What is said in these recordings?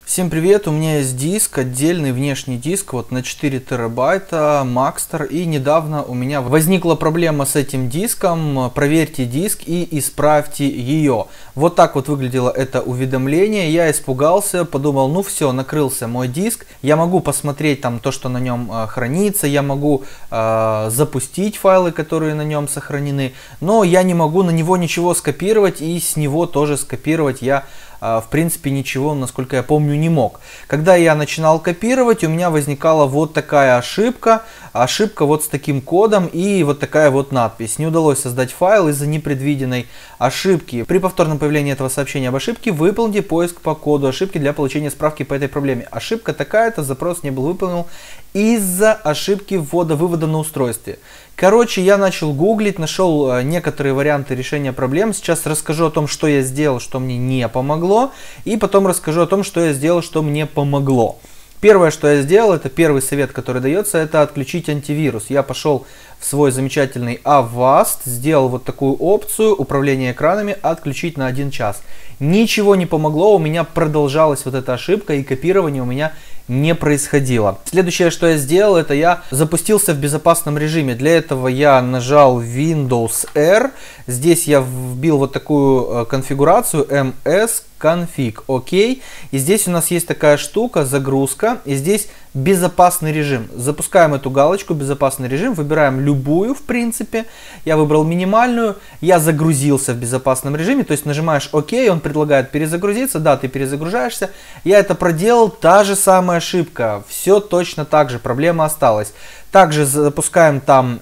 Всем привет, у меня есть диск, отдельный внешний диск, вот на 4 терабайта, Maxtor, и недавно у меня возникла проблема с этим диском. Проверьте диск и исправьте ее. Вот так вот выглядело это уведомление. Я испугался, подумал, ну все, накрылся мой диск, я могу посмотреть там то, что на нем хранится, я могу запустить файлы, которые на нем сохранены, но я не могу на него ничего скопировать, и с него тоже скопировать я в принципе ничего, насколько я помню, не мог. Когда я начинал копировать, у меня возникала вот такая ошибка вот с таким кодом и вот такая вот надпись. Не удалось создать файл из-за непредвиденной ошибки. При повторном появлении этого сообщения об ошибке выполните поиск по коду ошибки для получения справки по этой проблеме. Ошибка такая-то, запрос не был выполнен из-за ошибки ввода-вывода на устройстве. Короче, я начал гуглить, нашел некоторые варианты решения проблем. Сейчас расскажу о том, что я сделал, что мне не помогло. И потом расскажу о том, что я сделал, что мне помогло. Первое, что я сделал, это первый совет, который дается, это отключить антивирус. Я пошел в свой замечательный Avast, сделал вот такую опцию управления экранами отключить на 1 час. Ничего не помогло, у меня продолжалась вот эта ошибка и копирование у меня не происходило. Следующее, что я сделал, это я запустился в безопасном режиме. Для этого я нажал Windows R. Здесь я вбил вот такую конфигурацию msconfig. Окей. И здесь у нас есть такая штука, загрузка. И здесь безопасный режим. Запускаем эту галочку, безопасный режим. Выбираем любую, в принципе. Я выбрал минимальную. Я загрузился в безопасном режиме. То есть нажимаешь ОК, он предлагает перезагрузиться. Да, ты перезагружаешься. Я это проделал. Та же самая ошибка. Все точно так же. Проблема осталась. Также запускаем там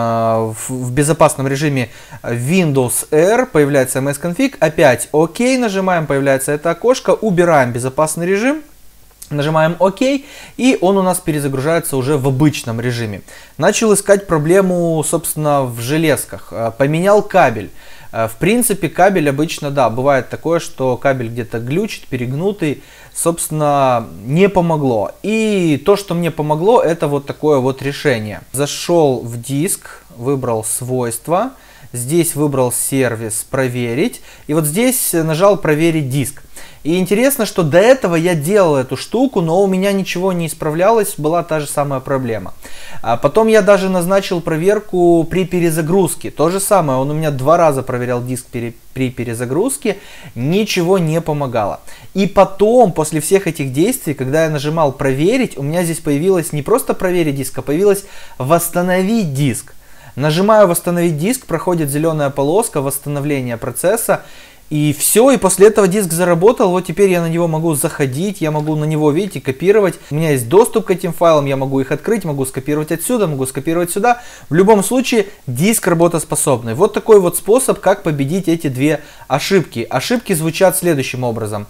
в безопасном режиме Windows R. Появляется msconfig. Опять ОК нажимаем. Появляется это окошко. Убираем безопасный режим. Нажимаем ОК, и он у нас перезагружается уже в обычном режиме. Начал искать проблему, собственно, в железках. Поменял кабель. В принципе, кабель обычно, да, бывает такое, что кабель где-то глючит, перегнутый. Собственно, не помогло. И то, что мне помогло, это вот такое вот решение. Зашел в диск, выбрал свойства. Здесь выбрал сервис «Проверить». И вот здесь нажал «Проверить диск». И интересно, что до этого я делал эту штуку, но у меня ничего не исправлялось, была та же самая проблема. А потом я даже назначил проверку при перезагрузке. То же самое, он у меня 2 раза проверял диск при перезагрузке, ничего не помогало. И потом, после всех этих действий, когда я нажимал «Проверить», у меня здесь появилось не просто «Проверить диск», а появилось «Восстановить диск». Нажимаю «Восстановить диск», проходит зеленая полоска восстановления процесса. И все, и после этого диск заработал. Вот теперь я на него могу заходить, я могу на него, видите, копировать. У меня есть доступ к этим файлам, я могу их открыть, могу скопировать отсюда, могу скопировать сюда. В любом случае, диск работоспособный. Вот такой вот способ, как победить эти 2 ошибки. Ошибки звучат следующим образом.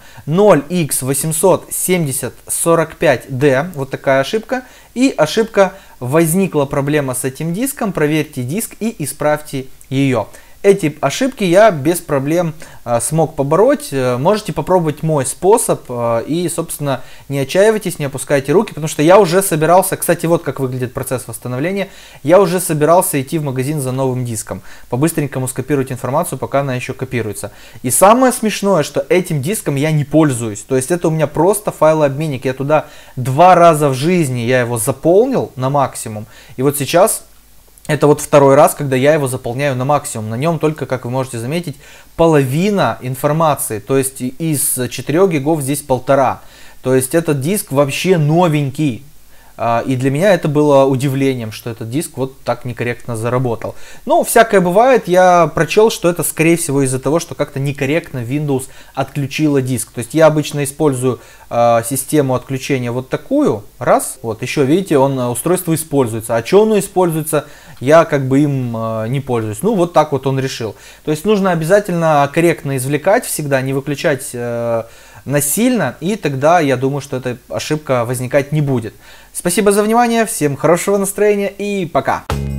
0x87045D, вот такая ошибка. И ошибка «Возникла проблема с этим диском, проверьте диск и исправьте ее». Эти ошибки я без проблем смог побороть. Можете попробовать мой способ и, собственно, не отчаивайтесь, не опускайте руки, потому что я уже собирался, кстати, вот как выглядит процесс восстановления, я уже собирался идти в магазин за новым диском, по-быстренькому скопировать информацию, пока она еще копируется. И самое смешное, что этим диском я не пользуюсь, то есть это у меня просто файлообменник, я туда 2 раза в жизни я его заполнил на максимум, и вот сейчас... Это вот 2-й раз, когда я его заполняю на максимум. На нем только, как вы можете заметить, половина информации. То есть из 4 гигов здесь 1,5. То есть этот диск вообще новенький. И для меня это было удивлением, что этот диск вот так некорректно заработал. Но всякое бывает. Я прочел, что это скорее всего из-за того, что как-то некорректно Windows отключила диск. То есть я обычно использую систему отключения вот такую. Раз. Вот еще видите, устройство используется. А что оно используется, я как бы им не пользуюсь. Ну вот так вот он решил. То есть нужно обязательно корректно извлекать всегда, не выключать насильно, и тогда я думаю, что эта ошибка возникать не будет. Спасибо за внимание, всем хорошего настроения и пока!